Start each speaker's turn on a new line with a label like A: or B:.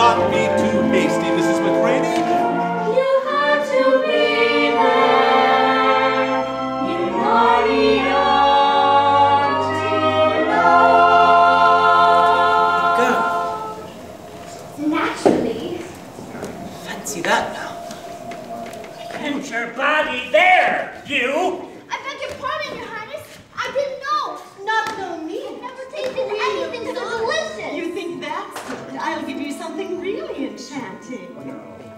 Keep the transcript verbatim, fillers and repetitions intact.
A: not be too hasty, Missus McCraney.
B: You had to be there in Narnia to know.
C: Go. Naturally.
D: Fancy that now.
E: Put your body there, you!
C: I beg your pardon, Your Highness. I didn't know.
F: Not know me.
C: I've never tasted anything so delicious.
F: You think that's good? I'll give you something really enchanting.
A: No.